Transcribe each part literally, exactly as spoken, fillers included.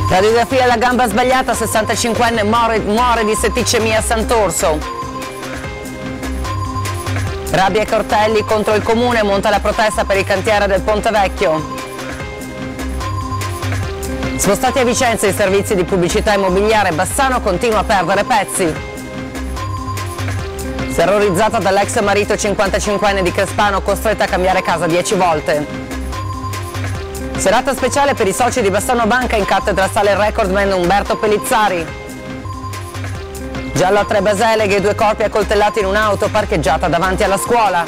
Radiografia alla gamba sbagliata, sessantacinquenne muore, muore di setticemia a Sant'Orso. Rabbia e cartelli contro il comune, monta la protesta per il cantiere del Ponte Vecchio. Spostati a Vicenza i servizi di pubblicità immobiliare, Bassano continua a perdere pezzi. Terrorizzata dall'ex marito cinquantacinquenne di Crespano, costretta a cambiare casa dieci volte. Serata speciale per i soci di Bassano Banca, in cattedra sale il recordman Umberto Pellizzari. Giallo a tre Baseleghe, due corpi accoltellati in un'auto parcheggiata davanti alla scuola.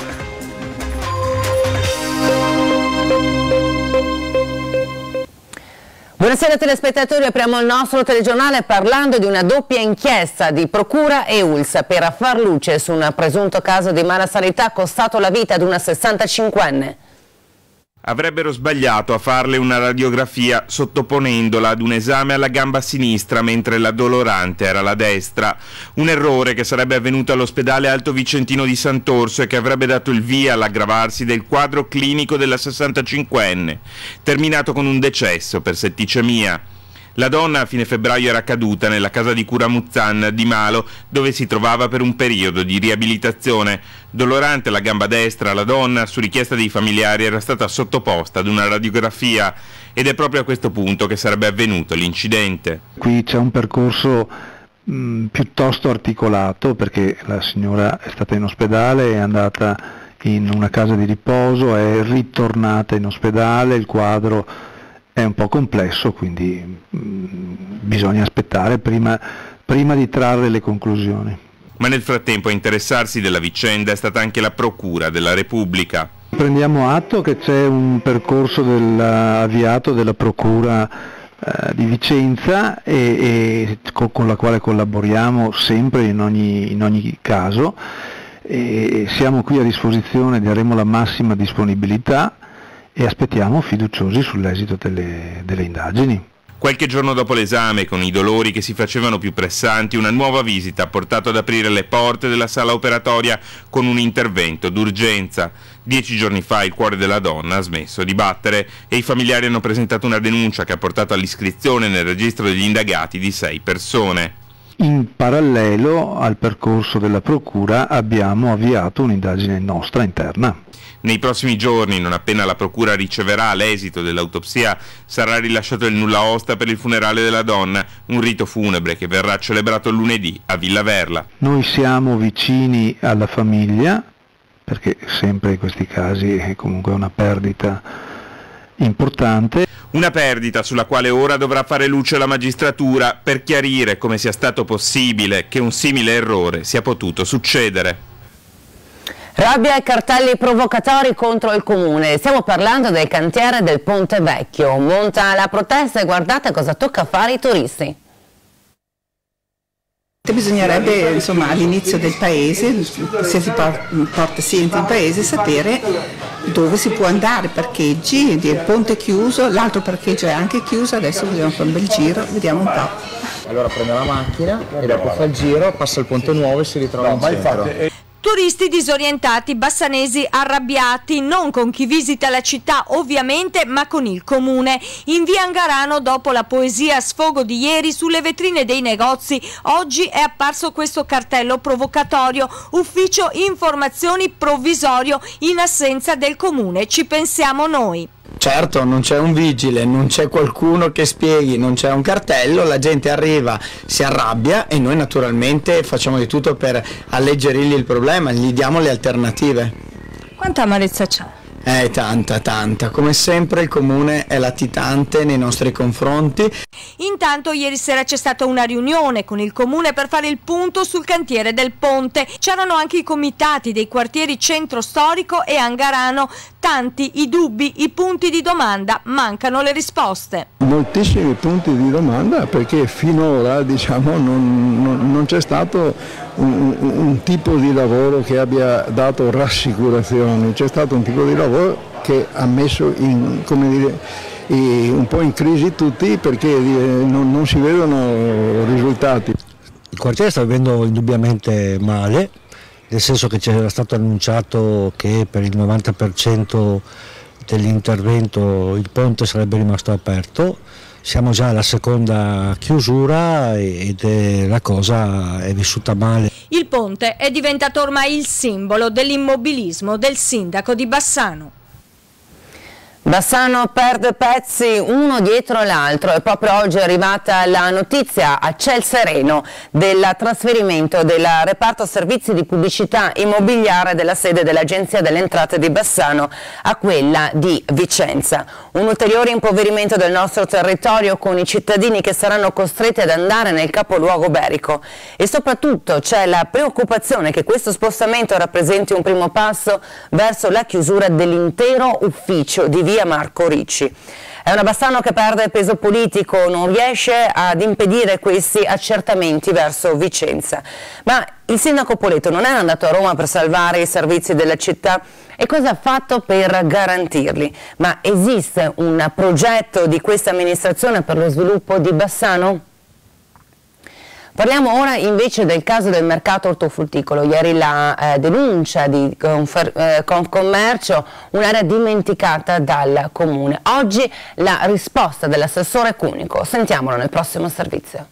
Buonasera telespettatori, apriamo il nostro telegiornale parlando di una doppia inchiesta di Procura e U L S per far luce su un presunto caso di malasanità costato la vita ad una sessantacinquenne. Avrebbero sbagliato a farle una radiografia sottoponendola ad un esame alla gamba sinistra mentre la dolorante era la destra. Un errore che sarebbe avvenuto all'ospedale Alto Vicentino di Sant'Orso e che avrebbe dato il via all'aggravarsi del quadro clinico della sessantacinquenne, terminato con un decesso per setticemia. La donna a fine febbraio era caduta nella casa di cura Muzzan di Malo, dove si trovava per un periodo di riabilitazione. Dolorante la gamba destra, la donna, su richiesta dei familiari, era stata sottoposta ad una radiografia ed è proprio a questo punto che sarebbe avvenuto l'incidente. Qui c'è un percorso mh, piuttosto articolato, perché la signora è stata in ospedale, è andata in una casa di riposo, è ritornata in ospedale, il quadro è un po' complesso, quindi mh, bisogna aspettare prima, prima di trarre le conclusioni. Ma nel frattempo a interessarsi della vicenda è stata anche la Procura della Repubblica. Prendiamo atto che c'è un percorso del, avviato della Procura eh, di Vicenza e, e con, con la quale collaboriamo sempre in ogni, in ogni caso, e siamo qui a disposizione, daremo la massima disponibilità e aspettiamo fiduciosi sull'esito delle, delle indagini. Qualche giorno dopo l'esame, con i dolori che si facevano più pressanti, una nuova visita ha portato ad aprire le porte della sala operatoria con un intervento d'urgenza. Dieci giorni fa il cuore della donna ha smesso di battere e i familiari hanno presentato una denuncia che ha portato all'iscrizione nel registro degli indagati di sei persone. In parallelo al percorso della Procura abbiamo avviato un'indagine nostra interna. Nei prossimi giorni, non appena la Procura riceverà l'esito dell'autopsia, sarà rilasciato il nulla osta per il funerale della donna, un rito funebre che verrà celebrato lunedì a Villa Verla. Noi siamo vicini alla famiglia, perché sempre in questi casi è comunque una perdita importante. Una perdita sulla quale ora dovrà fare luce la magistratura per chiarire come sia stato possibile che un simile errore sia potuto succedere. Rabbia e cartelli provocatori contro il comune. Stiamo parlando del cantiere del Ponte Vecchio. Monta la protesta e guardate cosa tocca fare ai turisti. Bisognerebbe, insomma, all'inizio del paese, se si porta si entra in paese, sapere dove si può andare, parcheggi, il ponte è chiuso, l'altro parcheggio è anche chiuso, adesso dobbiamo fare un bel giro, vediamo un po'. Allora prende la macchina e dopo fa il giro, passa il ponte nuovo e si ritrova in centro. Turisti disorientati, bassanesi arrabbiati, non con chi visita la città ovviamente, ma con il comune. In via Angarano, dopo la poesia a sfogo di ieri, sulle vetrine dei negozi, oggi è apparso questo cartello provocatorio: ufficio informazioni provvisorio in assenza del comune, ci pensiamo noi. Certo, non c'è un vigile, non c'è qualcuno che spieghi, non c'è un cartello, la gente arriva, si arrabbia e noi naturalmente facciamo di tutto per alleggerirgli il problema, gli diamo le alternative. Quanta amarezza c'è? Eh, tanta, tanta. Come sempre il comune è latitante nei nostri confronti. Intanto ieri sera c'è stata una riunione con il comune per fare il punto sul cantiere del ponte. C'erano anche i comitati dei quartieri Centro Storico e Angarano. Tanti i dubbi, i punti di domanda, mancano le risposte. Moltissimi punti di domanda, perché finora, diciamo, non, non, non c'è stato un, un, un tipo di lavoro che abbia dato rassicurazioni, c'è stato un tipo di lavoro che ha messo in, come dire, un po' in crisi tutti, perché non, non si vedono risultati. Il quartiere sta vivendo indubbiamente male, nel senso che c'era stato annunciato che per il novanta per cento dell'intervento il ponte sarebbe rimasto aperto, siamo già alla seconda chiusura ed è, la cosa è vissuta male. Il ponte è diventato ormai il simbolo dell'immobilismo del sindaco di Bassano. Bassano perde pezzi uno dietro l'altro e proprio oggi è arrivata la notizia a ciel sereno del trasferimento del reparto servizi di pubblicità immobiliare della sede dell'Agenzia delle Entrate di Bassano a quella di Vicenza. Un ulteriore impoverimento del nostro territorio con i cittadini che saranno costretti ad andare nel capoluogo berico e soprattutto c'è la preoccupazione che questo spostamento rappresenti un primo passo verso la chiusura dell'intero ufficio di via Marco Ricci. È una Bassano che perde peso politico, non riesce ad impedire questi accertamenti verso Vicenza. Ma il sindaco Poletto non è andato a Roma per salvare i servizi della città e cosa ha fatto per garantirli? Ma esiste un progetto di questa amministrazione per lo sviluppo di Bassano? Parliamo ora invece del caso del mercato ortofrutticolo. Ieri la eh, denuncia di Confer eh, Confcommercio, un'area dimenticata dal comune. Oggi la risposta dell'assessore Cunico. Sentiamolo nel prossimo servizio.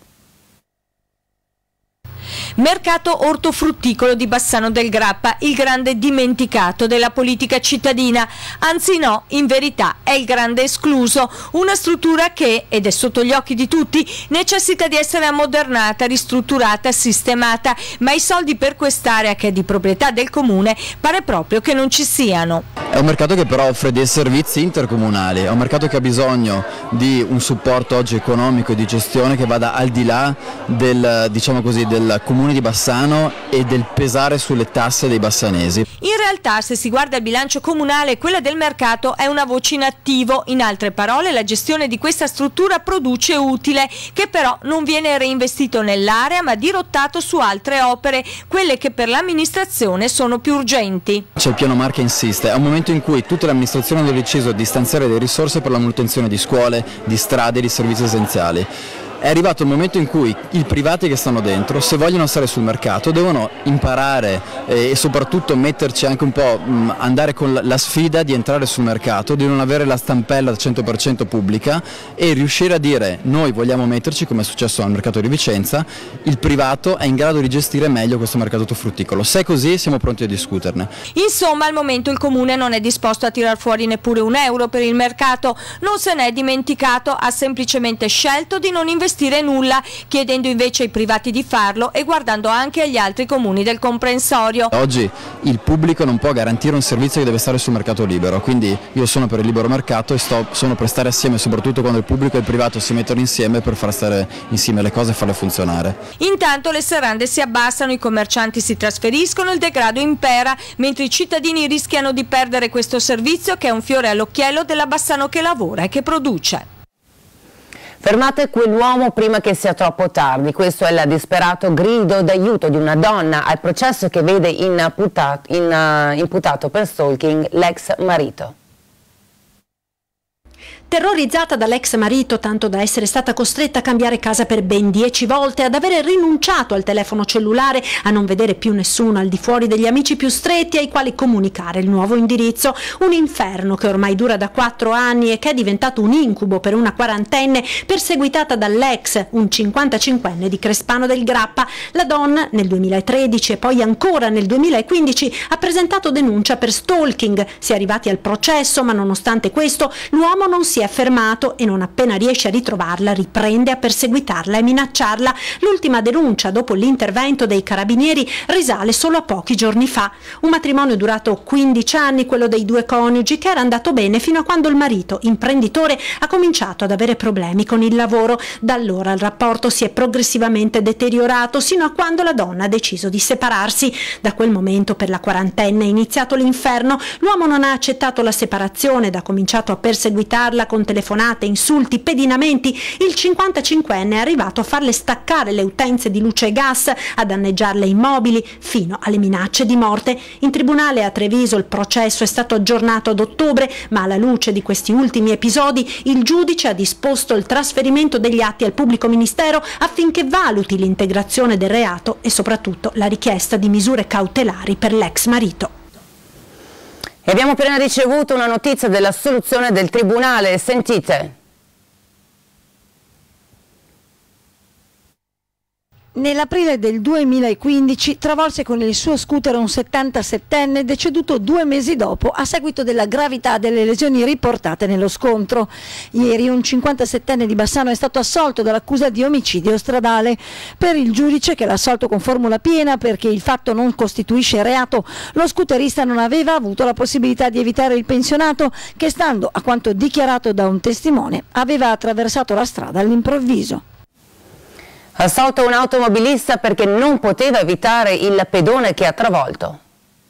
Mercato ortofrutticolo di Bassano del Grappa, il grande dimenticato della politica cittadina. Anzi no, in verità è il grande escluso, una struttura che, ed è sotto gli occhi di tutti, necessita di essere ammodernata, ristrutturata, sistemata, ma i soldi per quest'area, che è di proprietà del comune, pare proprio che non ci siano. È un mercato che però offre dei servizi intercomunali, è un mercato che ha bisogno di un supporto oggi economico e di gestione che vada al di là del, diciamo così, del comune di Bassano e del pesare sulle tasse dei bassanesi. In realtà, se si guarda il bilancio comunale, quella del mercato è una voce in attivo. In altre parole, la gestione di questa struttura produce utile, che però non viene reinvestito nell'area ma dirottato su altre opere, quelle che per l'amministrazione sono più urgenti. C'è il piano Marca insiste, è un momento in cui tutte le amministrazioni hanno deciso di stanziare delle risorse per la manutenzione di scuole, di strade, di servizi essenziali. È arrivato il momento in cui i privati che stanno dentro, se vogliono stare sul mercato, devono imparare e soprattutto metterci anche un po', mh, andare con la sfida di entrare sul mercato, di non avere la stampella al cento per cento pubblica e riuscire a dire: noi vogliamo metterci, come è successo al mercato di Vicenza, il privato è in grado di gestire meglio questo mercato ortofrutticolo. Se è così siamo pronti a discuterne. Insomma, al momento il comune non è disposto a tirar fuori neppure un euro per il mercato, non se n'è dimenticato, ha semplicemente scelto di non investire investire nulla, chiedendo invece ai privati di farlo e guardando anche agli altri comuni del comprensorio. Oggi il pubblico non può garantire un servizio che deve stare sul mercato libero, quindi io sono per il libero mercato e sto, sono per stare assieme, soprattutto quando il pubblico e il privato si mettono insieme per far stare insieme le cose e farle funzionare. Intanto le serrande si abbassano, i commercianti si trasferiscono, il degrado impera, mentre i cittadini rischiano di perdere questo servizio che è un fiore all'occhiello della Bassano che lavora e che produce. Fermate quell'uomo prima che sia troppo tardi, questo è il disperato grido d'aiuto di una donna al processo che vede imputato, in, uh, imputato per stalking l'ex marito. Terrorizzata dall'ex marito tanto da essere stata costretta a cambiare casa per ben dieci volte, ad avere rinunciato al telefono cellulare, a non vedere più nessuno al di fuori degli amici più stretti ai quali comunicare il nuovo indirizzo, un inferno che ormai dura da quattro anni e che è diventato un incubo per una quarantenne perseguitata dall'ex, un cinquantacinquenne di Crespano del Grappa. La donna nel duemilatredici e poi ancora nel duemilaquindici ha presentato denuncia per stalking. Si è arrivati al processo, ma nonostante questo l'uomo non si è fermato e non appena riesce a ritrovarla riprende a perseguitarla e minacciarla. L'ultima denuncia dopo l'intervento dei carabinieri risale solo a pochi giorni fa. Un matrimonio durato quindici anni, quello dei due coniugi, che era andato bene fino a quando il marito, imprenditore, ha cominciato ad avere problemi con il lavoro. Da allora il rapporto si è progressivamente deteriorato sino a quando la donna ha deciso di separarsi. Da quel momento per la quarantenne è iniziato l'inferno. L'uomo non ha accettato la separazione ed ha cominciato a perseguitarla con telefonate, insulti, pedinamenti. Il cinquantacinquenne è arrivato a farle staccare le utenze di luce e gas, a danneggiarle immobili, fino alle minacce di morte. In tribunale a Treviso il processo è stato aggiornato ad ottobre, ma alla luce di questi ultimi episodi il giudice ha disposto il trasferimento degli atti al pubblico ministero affinché valuti l'integrazione del reato e soprattutto la richiesta di misure cautelari per l'ex marito. E abbiamo appena ricevuto una notizia della soluzione del Tribunale, sentite. Nell'aprile del duemilaquindici travolse con il suo scooter un settantasettenne deceduto due mesi dopo a seguito della gravità delle lesioni riportate nello scontro. Ieri un cinquantasettenne di Bassano è stato assolto dall'accusa di omicidio stradale. Per il giudice, che l'ha assolto con formula piena perché il fatto non costituisce reato, lo scooterista non aveva avuto la possibilità di evitare il pensionato che, stando a quanto dichiarato da un testimone, aveva attraversato la strada all'improvviso. Assolto un automobilista perché non poteva evitare il pedone che ha travolto.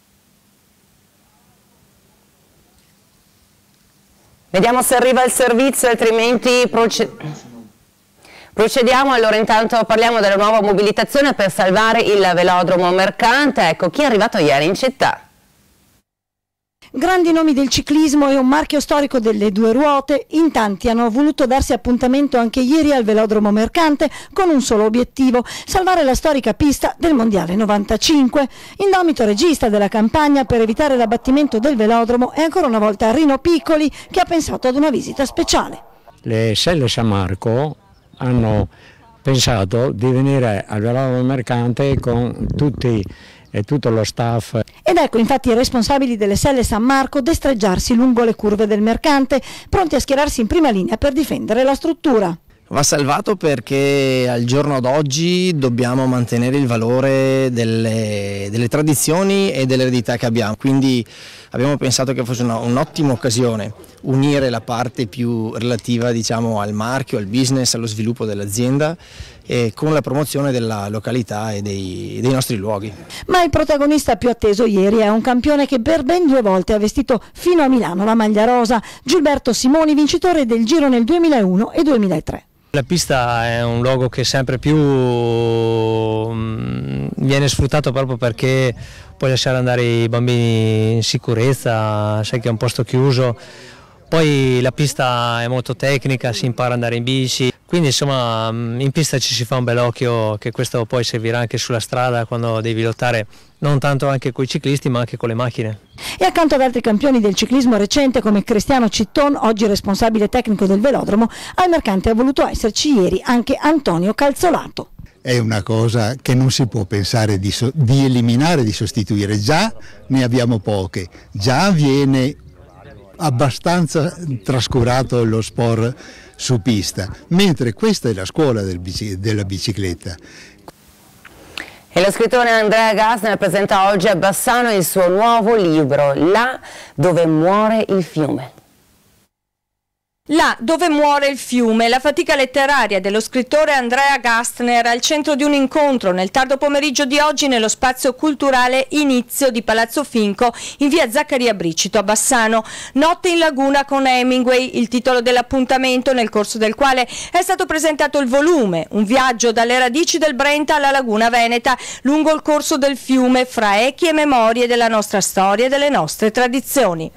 Vediamo se arriva il servizio, altrimenti proce- procediamo. Allora intanto parliamo della nuova mobilitazione per salvare il velodromo mercante. Ecco chi è arrivato ieri in città. Grandi nomi del ciclismo e un marchio storico delle due ruote, in tanti hanno voluto darsi appuntamento anche ieri al velodromo mercante con un solo obiettivo: salvare la storica pista del Mondiale novantacinque. Indomito regista della campagna per evitare l'abbattimento del velodromo è ancora una volta Rino Piccoli, che ha pensato ad una visita speciale. Le Selle San Marco hanno pensato di venire al velodromo mercante con tutti e tutto lo staff. Ed ecco infatti i responsabili delle Selle San Marco destreggiarsi lungo le curve del mercante, pronti a schierarsi in prima linea per difendere la struttura. Va salvato perché al giorno d'oggi dobbiamo mantenere il valore delle, delle tradizioni e dell'eredità che abbiamo, quindi abbiamo pensato che fosse una, un'ottima occasione unire la parte più relativa, diciamo, al marchio, al business, allo sviluppo dell'azienda, e con la promozione della località e dei, dei nostri luoghi. Ma il protagonista più atteso ieri è un campione che per ben due volte ha vestito fino a Milano la maglia rosa: Gilberto Simoni, vincitore del Giro nel duemilauno e duemilatré. La pista è un luogo che sempre più viene sfruttato proprio perché puoi lasciare andare i bambini in sicurezza, sai che è un posto chiuso, poi la pista è molto tecnica, si impara ad andare in bici, quindi insomma in pista ci si fa un bel occhio, che questo poi servirà anche sulla strada quando devi lottare non tanto anche con i ciclisti ma anche con le macchine. E accanto ad altri campioni del ciclismo recente come Cristiano Citton, oggi responsabile tecnico del velodromo, al mercante ha voluto esserci ieri anche Antonio Calzolato. È una cosa che non si può pensare di, so- di eliminare, di sostituire, già ne abbiamo poche, già viene abbastanza trascurato lo sport su pista, mentre questa è la scuola del bici- della bicicletta. E lo scrittore Andrea Gassner presenta oggi a Bassano il suo nuovo libro, Là dove muore il fiume. Là dove muore il fiume, la fatica letteraria dello scrittore Andrea Gassner al centro di un incontro nel tardo pomeriggio di oggi nello spazio culturale Inizio di Palazzo Finco in via Zaccaria Bricito a Bassano. Notte in laguna con Hemingway, il titolo dell'appuntamento nel corso del quale è stato presentato il volume, un viaggio dalle radici del Brenta alla laguna veneta lungo il corso del fiume fra echi e memorie della nostra storia e delle nostre tradizioni.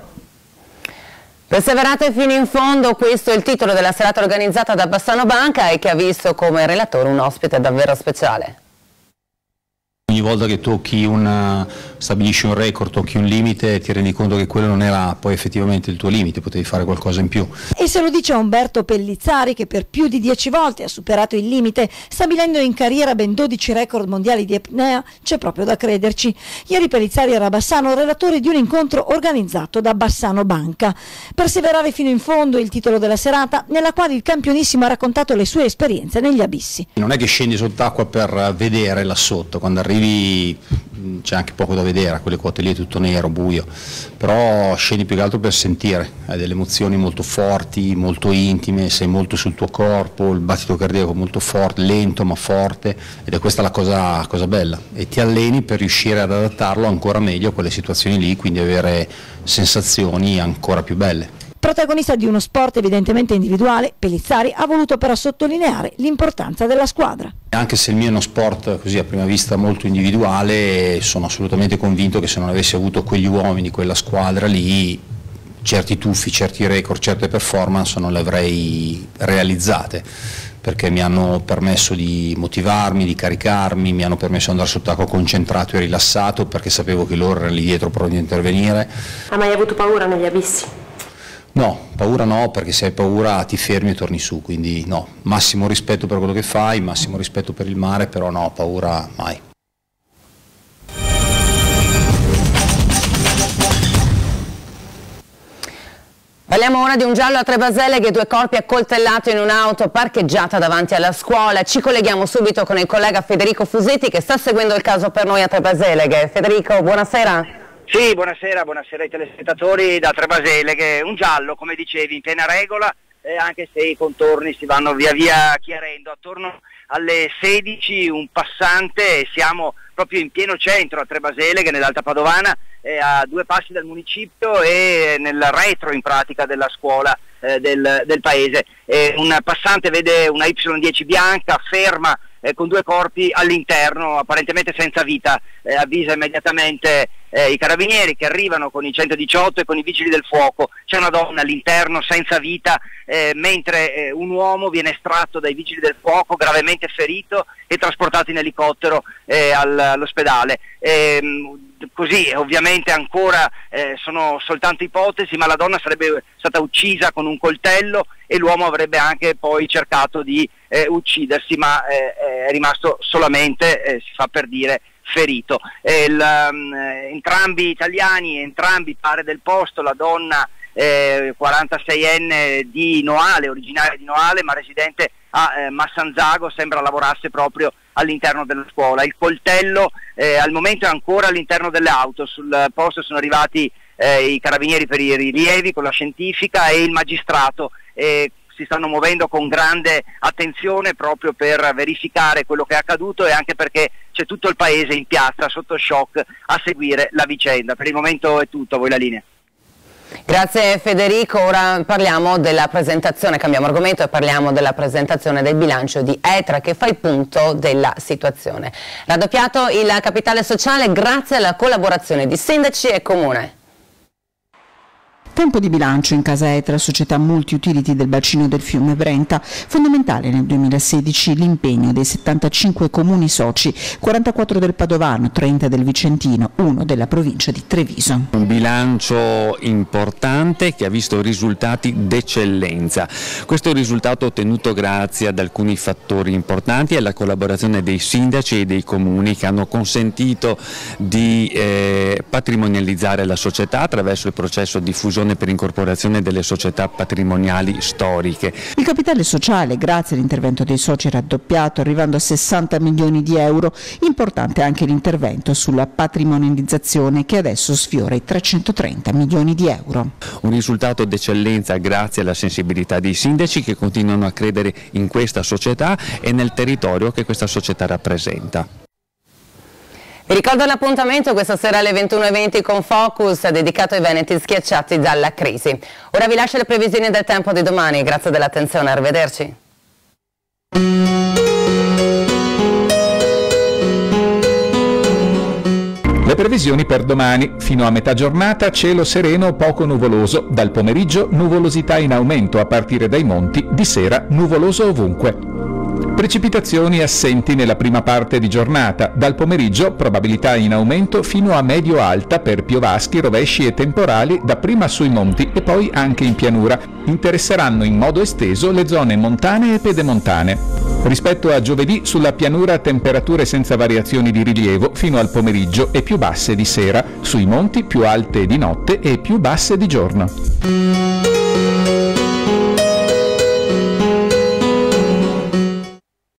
Perseverate fino in fondo, questo è il titolo della serata organizzata da Bassano Banca e che ha visto come relatore un ospite davvero speciale. Ogni volta che tocchi una, stabilisci un record, tocchi un limite, ti rendi conto che quello non era poi effettivamente il tuo limite, potevi fare qualcosa in più. E se lo dice Umberto Pellizzari, che per più di dieci volte ha superato il limite, stabilendo in carriera ben dodici record mondiali di apnea, c'è proprio da crederci. Ieri Pellizzari era a Bassano, relatore di un incontro organizzato da Bassano Banca. Perseverare fino in fondo è il titolo della serata, nella quale il campionissimo ha raccontato le sue esperienze negli abissi. Non è che scendi sott'acqua per vedere là sotto, quando arrivi c'è anche poco da vedere, a quelle quote lì è tutto nero, buio, però scendi più che altro per sentire, hai delle emozioni molto forti, molto intime, sei molto sul tuo corpo, il battito cardiaco molto forte, lento ma forte, ed è questa la cosa, cosa bella, e ti alleni per riuscire ad adattarlo ancora meglio a quelle situazioni lì, quindi avere sensazioni ancora più belle. Protagonista di uno sport evidentemente individuale, Pellizzari ha voluto però sottolineare l'importanza della squadra. Anche se il mio è uno sport così a prima vista molto individuale, sono assolutamente convinto che se non avessi avuto quegli uomini, quella squadra lì, certi tuffi, certi record, certe performance non le avrei realizzate, perché mi hanno permesso di motivarmi, di caricarmi, mi hanno permesso di andare sott'acqua concentrato e rilassato, perché sapevo che loro erano lì dietro pronti a intervenire. Ha mai avuto paura negli abissi? No, paura no, perché se hai paura ti fermi e torni su, quindi no, massimo rispetto per quello che fai, massimo rispetto per il mare, però no, paura mai. Parliamo ora di un giallo a Trebaseleghe, due corpi accoltellati in un'auto parcheggiata davanti alla scuola. Ci colleghiamo subito con il collega Federico Fusetti che sta seguendo il caso per noi a Trebaseleghe. Federico, buonasera. Sì, buonasera, buonasera ai telespettatori da Trebaseleghe. Un giallo, come dicevi, in piena regola, eh, anche se i contorni si vanno via via chiarendo. Attorno alle sedici un passante, siamo proprio in pieno centro a Trebaseleghe, nell'Alta Padovana, eh, a due passi dal municipio e nel retro in pratica della scuola eh, del, del paese. Eh, un passante vede una Y dieci bianca, ferma eh, con due corpi all'interno, apparentemente senza vita, eh, avvisa immediatamente eh, i carabinieri che arrivano con i centodiciotto e con i vigili del fuoco. C'è una donna all'interno senza vita, eh, mentre eh, un uomo viene estratto dai vigili del fuoco gravemente ferito e trasportato in elicottero eh, al, all'ospedale. Eh, così ovviamente ancora eh, sono soltanto ipotesi, ma la donna sarebbe stata uccisa con un coltello e l'uomo avrebbe anche poi cercato di eh, uccidersi, ma eh, è rimasto solamente, eh, si fa per dire, ferito. Eh, il, um, entrambi italiani, entrambi pare del posto, la donna eh, quarantaseienne di Noale, originaria di Noale ma residente a eh, Massanzago, sembra lavorasse proprio all'interno della scuola. Il coltello eh, al momento è ancora all'interno delle auto, sul posto sono arrivati eh, i carabinieri per i rilievi con la scientifica e il magistrato. Eh, si stanno muovendo con grande attenzione proprio per verificare quello che è accaduto e anche perché c'è tutto il paese in piazza sotto shock a seguire la vicenda. Per il momento è tutto, a voi la linea. Grazie Federico, ora parliamo della presentazione, cambiamo argomento e parliamo della presentazione del bilancio di Etra che fa il punto della situazione. Raddoppiato il capitale sociale grazie alla collaborazione di sindaci e comune. Tempo di bilancio in casa Etra, società multi-utility del bacino del fiume Brenta. Fondamentale nel duemilasedici l'impegno dei settantacinque comuni soci, quarantaquattro del Padovano, trenta del Vicentino, uno della provincia di Treviso. Un bilancio importante che ha visto risultati d'eccellenza. Questo è un risultato ottenuto grazie ad alcuni fattori importanti e alla collaborazione dei sindaci e dei comuni che hanno consentito di eh, patrimonializzare la società attraverso il processo di fusione per incorporazione delle società patrimoniali storiche. Il capitale sociale, grazie all'intervento dei soci, è raddoppiato arrivando a sessanta milioni di euro. Importante anche l'intervento sulla patrimonializzazione che adesso sfiora i trecentotrenta milioni di euro. Un risultato d'eccellenza grazie alla sensibilità dei sindaci che continuano a credere in questa società e nel territorio che questa società rappresenta. Vi ricordo l'appuntamento questa sera alle ventuno e venti con Focus dedicato ai veneti schiacciati dalla crisi. Ora vi lascio le previsioni del tempo di domani, grazie dell'attenzione, arrivederci. Le previsioni per domani: fino a metà giornata cielo sereno poco nuvoloso, dal pomeriggio nuvolosità in aumento a partire dai monti, di sera nuvoloso ovunque. Precipitazioni assenti nella prima parte di giornata, dal pomeriggio probabilità in aumento fino a medio-alta per piovaschi, rovesci e temporali dapprima sui monti e poi anche in pianura. Interesseranno in modo esteso le zone montane e pedemontane. Rispetto a giovedì sulla pianura temperature senza variazioni di rilievo fino al pomeriggio e più basse di sera, sui monti più alte di notte e più basse di giorno.